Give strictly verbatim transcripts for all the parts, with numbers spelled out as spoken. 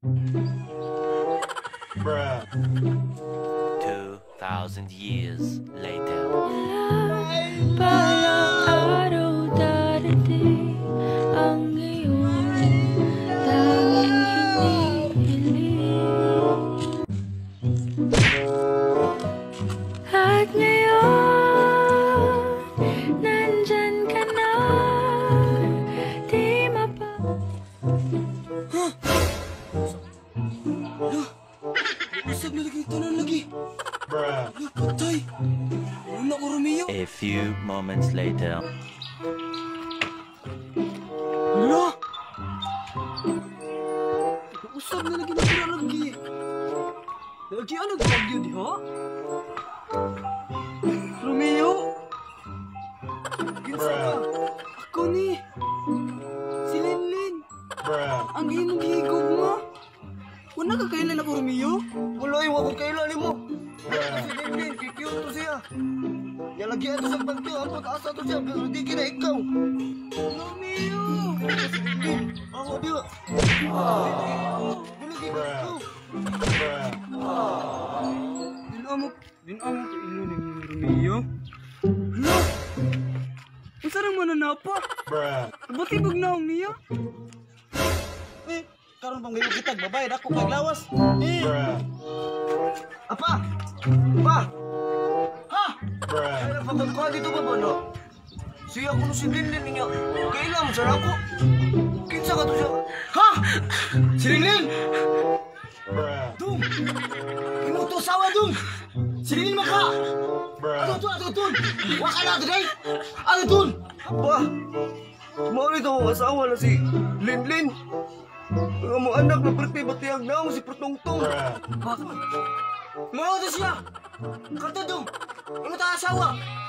Two thousand years later. Parang araw darating ang iyong tanging hinihiling. At ngayon, nandyan ka na, di mapa... Usag na lagi, tanan lagi. Bruh. Patay. Ano ko, Romeo? A few moments later. Hala? Usag na lagi, natira lagi. Lagi ano gawagyo di, ha? Romeo? Ginsa ka? Ako ni. Si Lenlen. Ang imong higog mo. Wala ka kailan ako, Romeo? Wala yung ako kailan mo. Si Lenlen, kikiyot to siya. Nalagyan to sa bagyo, ang pag-asa to siya, pero di kina ikaw. Romeo! Si Lenlen, ako diyo. Dili kina ikaw. Dinamok, dinamok ka ilo ni Romeo. Hala? Ang sarang mananapa? Ba't ibag naong niya? Eh, karon bang ngayon kitag babayad ako kay lawas. Eh. Apa? Pa. Ha? Kaya pagkuha dito ba ba no? Siya ko si Linlin niya. Kailan mo sa ako? Kinsa ka to siya? Ha? Si Linlin? Dung! Inuto sawa dung! Si Linlin maka! Ano to? Ano to? Waka na today? Ano to? Apa? Maulit ako asawa na si Linlin. Ang mga anak na birthday batiyag na si Protongtong. Bakit? Mga to siya! Karta dong! Ano ta asawa?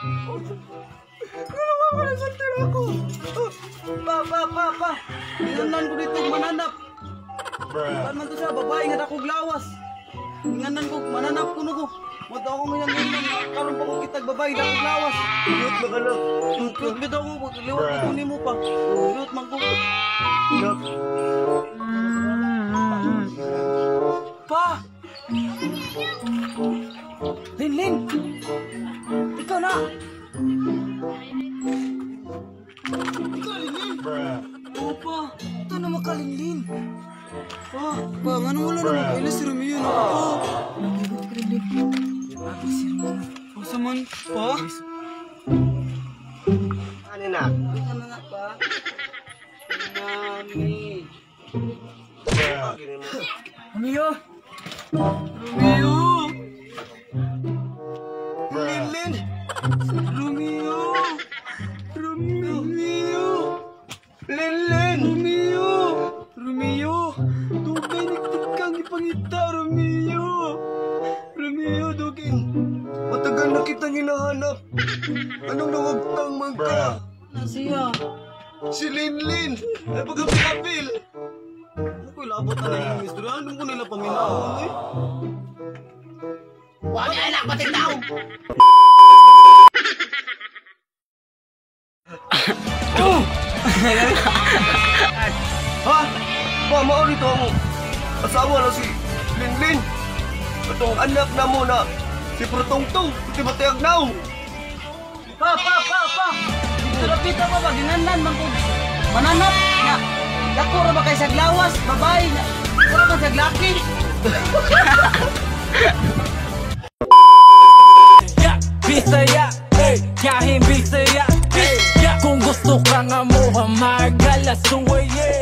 Ano ba na saltar ako? Pa, pa, pa, pa! Inanan ko dito mananap. Saan man to siya? Babae nga akong lawas. Inanan ko, mananap ko na ko. Mata ako ngayon ngayon. Karoon pa ko kitag babae na akong lawas. Liyot na ka lang. Liyot bitaw ko. Liwat ko kunin mo pa. Liyot man ko. Liyot. Pa! Linlin! Ikaw na! Ikaw, Linlin! Oo, pa! Ito naman ka, Linlin! Pa! Pa, ano wala naman kaila si Romeo na? Pa! Nagigod ka, Linlin. Bakit si Romeo? Pa, saman, pa? Ano na? Ano na, pa? Mami! Romeo! Romeo! Linlin! Romeo! Romeo! Linlin! Romeo! Romeo! Dugay nagtik kang ipangita, Romeo! Romeo, dugay! Matagal na kitang hinahanap! Anong nawagtang man ka? Nasiya! Si Linlin! Ay pagkapilabil! Ano ko ilabot na na yung mister? Ano ko nila paminaon eh? Wala ay lang pating tao! Ha? Pa, maulito mo. Asawa na si Linlin. Itong anak na mo na si Protongtong. Iti matayag na. Pa, pa, pa, pa! Turapita pa ba? Ginanan man ko. Mananap na. Dako ra ba kay saglawas? Babae na. Wala ba saglaki? Bisaya, hey, kahit bisaya, hey, kung gusto ka nga mo magalas, suway, yeah.